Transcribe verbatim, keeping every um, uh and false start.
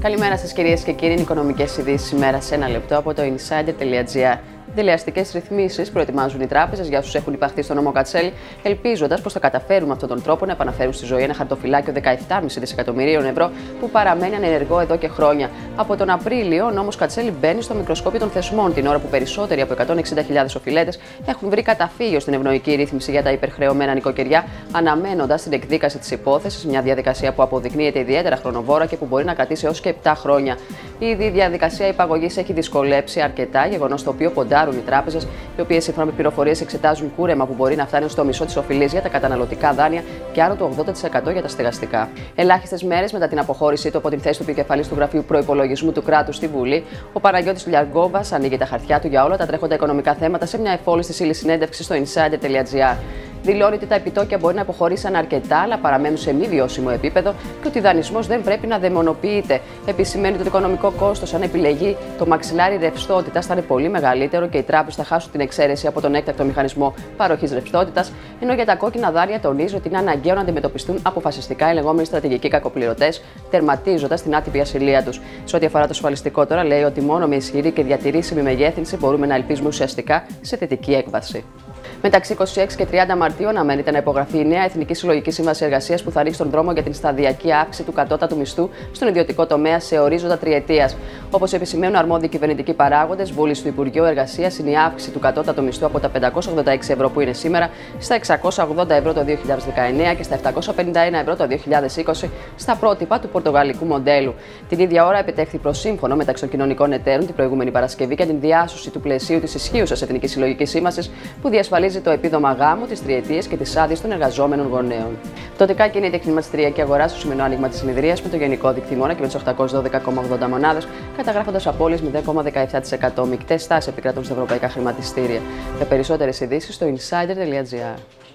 Καλημέρα σας κυρίες και κύριοι, οικονομικές ειδήσεις ημέρα σε ένα λεπτό από το insider τελεία gr. Δελεαστικές ρυθμίσεις προετοιμάζουν οι τράπεζες για όσους έχουν υπαχθεί στο νόμο Κατσέλη, ελπίζοντας πως θα καταφέρουν με αυτόν τον τρόπο να επαναφέρουν στη ζωή ένα χαρτοφυλάκιο δεκαεπτά κόμμα πέντε δισεκατομμυρίων ευρώ που παραμένει ανενεργό εδώ και χρόνια. Από τον Απρίλιο, ο νόμος Κατσέλη μπαίνει στο μικροσκόπιο των θεσμών, την ώρα που περισσότεροι από εκατόν εξήντα χιλιάδες οφειλέτες έχουν βρει καταφύγιο στην ευνοϊκή ρύθμιση για τα υπερχρεωμένα νοικοκυριά, αναμένοντας την εκδίκαση της υπόθεσης, μια διαδικασία που αποδεικνύεται ιδιαίτερα χρονοβόρα και που μπορεί να κρατήσει έως και επτά χρόνια. Ήδη η διαδικασία υπαγωγής έχει δυσκολέψει αρκετά, γεγονός το οποίο ποντάρουν οι τράπεζες, οι οποίες σύμφωνα με πληροφορίες εξετάζουν κούρεμα που μπορεί να φτάνει στο μισό της οφειλής για τα καταναλωτικά δάνεια και άνω το ογδόντα τοις εκατό για τα στεγαστικά. Ελάχιστες μέρες μετά την αποχώρησή του από την θέση του επικεφαλής του Γραφείου Προϋπολογισμού του Κράτους στη Βουλή, ο Παναγιώτης Λιαργόβας ανοίγει τα χαρτιά του για όλα τα τρέχοντα οικονομικά θέματα σε μια εφόλιστη στήλη συνέντευξη στο insider τελεία gr. Δηλώνει ότι τα επιτόκια μπορεί να αποχωρήσουν αρκετά, αλλά παραμένουν σε μη βιώσιμο επίπεδο και ότι ο δανεισμός δεν πρέπει να δαιμονοποιείται. Επισημαίνει ότι το οικονομικό κόστος, αν επιλεγεί το μαξιλάρι ρευστότητας, θα είναι πολύ μεγαλύτερο και οι τράπεζες θα χάσουν την εξαίρεση από τον έκτακτο μηχανισμό παροχής ρευστότητας. Ενώ για τα κόκκινα δάνεια τονίζει ότι είναι αναγκαίο να αντιμετωπιστούν αποφασιστικά οι λεγόμενοι στρατηγικοί κακοπληρωτές, τερματίζοντας την άτυπη ασυλία τους. Σε ό,τι αφορά το ασφαλιστικό, τώρα λέει ότι μόνο με ισχυρή και διατηρήσιμη μεγέθυνση μπορούμε να ελπίζουμε ουσιαστικά σε θετική έκβαση. Μεταξύ είκοσι έξι και τριάντα Μαρτίου αναμένεται να υπογραφεί η νέα Εθνική Συλλογική Σύμβαση Εργασίας που θα ανοίξει τον δρόμο για την σταδιακή αύξηση του κατώτατου μισθού στον ιδιωτικό τομέα σε ορίζοντα τριετίας. Όπως επισημαίνουν αρμόδιοι κυβερνητικοί παράγοντες, βούληση του Υπουργείου Εργασίας είναι η αύξηση του κατώτατου μισθού από τα πεντακόσια ογδόντα έξι ευρώ που είναι σήμερα στα εξακόσια ογδόντα ευρώ το δύο χιλιάδες δεκαεννέα και στα επτακόσια πενήντα ένα ευρώ το δύο χιλιάδες είκοσι στα πρότυπα του πορτογαλικού μοντέλου. Την ίδια ώρα επιτεύχθη προσύμφωνο μεταξύ των κοινωνικών εταίρων την προηγούμενη Παρασκευή για την διάσωση του πλαισίου της ισχύουσας Εθνικής Συλλογικής Σύμβασης που διασφαλίζει το επίδομα γάμου, τις τριετίες και τις άδειες των εργαζόμενων γονέων. Πτωτικά κινείται η χρηματιστηριακή αγορά στο σημερινό άνοιγμα της συνεδρίας με το γενικό δείκτη και με τις οκτακόσιες δώδεκα κόμμα ογδόντα μονάδες, καταγράφοντας απώλειες μηδέν κόμμα δεκαεπτά τοις εκατό. Μικτές τάσεις επικρατούν στα ευρωπαϊκά χρηματιστήρια. Για περισσότερες ειδήσεις στο insider τελεία gr.